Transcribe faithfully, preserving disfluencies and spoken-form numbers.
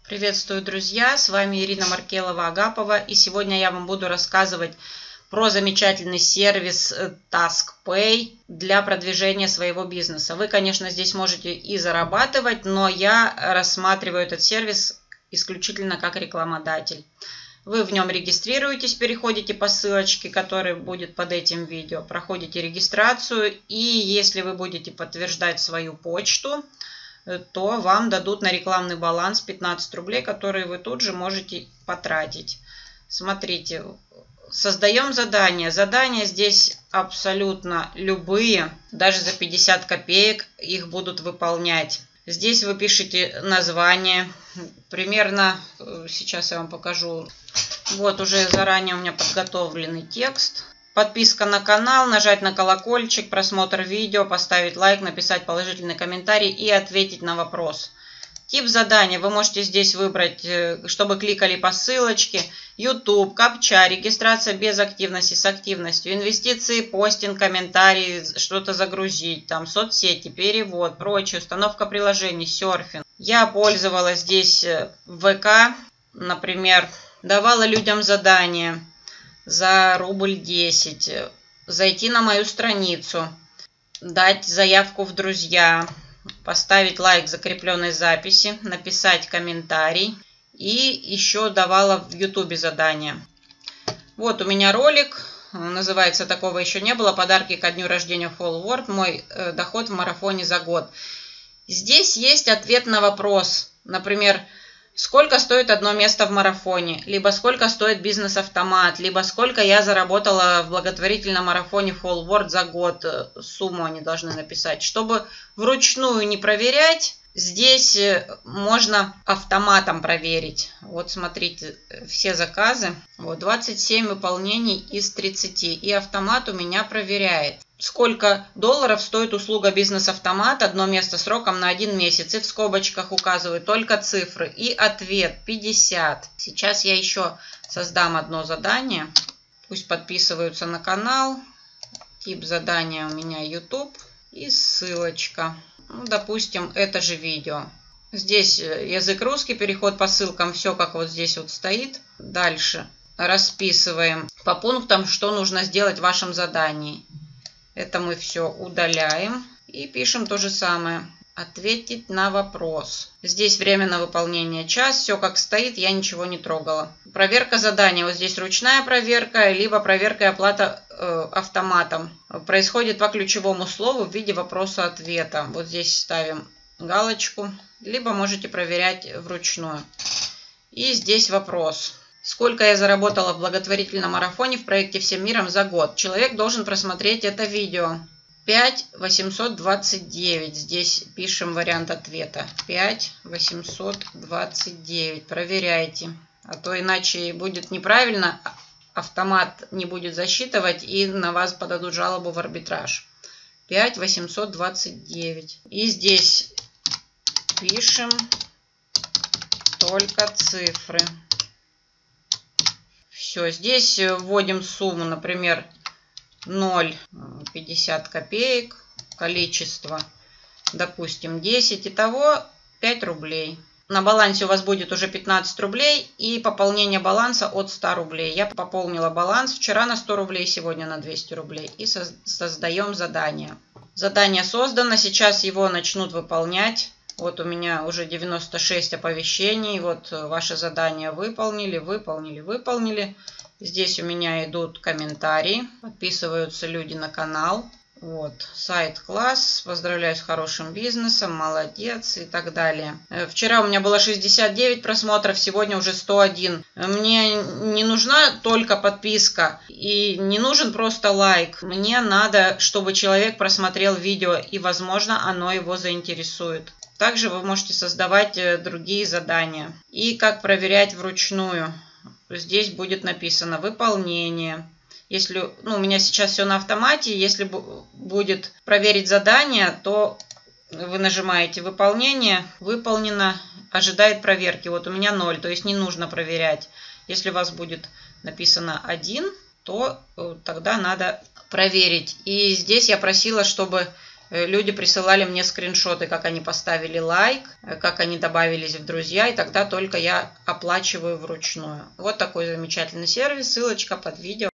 Приветствую, друзья! С вами Ирина Маркелова-Агапова, и сегодня я вам буду рассказывать про замечательный сервис TaskPay для продвижения своего бизнеса. Вы, конечно, здесь можете и зарабатывать, но я рассматриваю этот сервис исключительно как рекламодатель. Вы в нем регистрируетесь, переходите по ссылочке, которая будет под этим видео, проходите регистрацию, и если вы будете подтверждать свою почту, то вам дадут на рекламный баланс пятнадцать рублей, которые вы тут же можете потратить. Смотрите, создаем задания. Задания здесь абсолютно любые, даже за пятьдесят копеек их будут выполнять. Здесь вы пишете название, примерно, сейчас я вам покажу, вот уже заранее у меня подготовленный текст. Подписка на канал, нажать на колокольчик, просмотр видео, поставить лайк, написать положительный комментарий и ответить на вопрос. Тип задания вы можете здесь выбрать, чтобы кликали по ссылочке. YouTube, капча, регистрация без активности, с активностью, инвестиции, постинг, комментарии, что-то загрузить, там соцсети, перевод, прочее, установка приложений, серфинг. Я пользовалась здесь ВК, например, давала людям задания за рубль десять, зайти на мою страницу, дать заявку в друзья, поставить лайк закрепленной записи, написать комментарий, и еще давала в YouTube задания. Вот у меня ролик, называется «Такого еще не было. Подарки ко дню рождения Whole World. Мой э, доход в марафоне за год». Здесь есть ответ на вопрос, например, сколько стоит одно место в марафоне, либо сколько стоит бизнес-автомат, либо сколько я заработала в благотворительном марафоне Whole World за год. Сумму они должны написать. Чтобы вручную не проверять, здесь можно автоматом проверить. Вот смотрите, все заказы. Вот двадцать семь выполнений из тридцати. И автомат у меня проверяет, сколько долларов стоит услуга бизнес-автомат, одно место сроком на один месяц. И в скобочках указываю только цифры. И ответ пятьдесят. Сейчас я еще создам одно задание. Пусть подписываются на канал. Тип задания у меня YouTube. И ссылочка. Ну, допустим, это же видео. Здесь язык русский, переход по ссылкам, все как вот здесь вот стоит. Дальше расписываем по пунктам, что нужно сделать в вашем задании. Это мы все удаляем и пишем то же самое. Ответить на вопрос. Здесь время на выполнение час. Все как стоит, я ничего не трогала. Проверка задания. Вот здесь ручная проверка, либо проверка и оплата э, автоматом. Происходит по ключевому слову в виде вопроса-ответа. Вот здесь ставим галочку. Либо можете проверять вручную. И здесь вопрос. Сколько я заработала в благотворительном марафоне в проекте «Всем миром» за год? Человек должен просмотреть это видео. пять восемьсот двадцать девять. Здесь пишем вариант ответа. пять восемьсот двадцать девять. Проверяйте. А то иначе будет неправильно. Автомат не будет засчитывать и на вас подадут жалобу в арбитраж. пять восемьсот двадцать девять. И здесь пишем только цифры. Все. Здесь вводим сумму, например, ноль пятьдесят копеек, количество, допустим, десять, итого пять рублей. На балансе у вас будет уже пятнадцать рублей и пополнение баланса от ста рублей. Я пополнила баланс вчера на сто рублей, сегодня на двести рублей. И создаем задание. Задание создано, сейчас его начнут выполнять. Вот у меня уже девяносто шесть оповещений. Вот ваше задание выполнили, выполнили, выполнили. Здесь у меня идут комментарии, подписываются люди на канал. Вот, сайт класс, поздравляю с хорошим бизнесом, молодец и так далее. Вчера у меня было шестьдесят девять просмотров, сегодня уже сто один. Мне не нужна только подписка и не нужен просто лайк. Мне надо, чтобы человек просмотрел видео и, возможно, оно его заинтересует. Также вы можете создавать другие задания. И как проверять вручную. Здесь будет написано выполнение. Если, ну, у меня сейчас все на автомате, если будет проверить задание, то вы нажимаете выполнение, выполнено, ожидает проверки. Вот у меня ноль, то есть не нужно проверять. Если у вас будет написано один, то тогда надо проверить. И здесь я просила, чтобы люди присылали мне скриншоты, как они поставили лайк, как они добавились в друзья, и тогда только я оплачиваю вручную. Вот такой замечательный сервис, ссылочка под видео.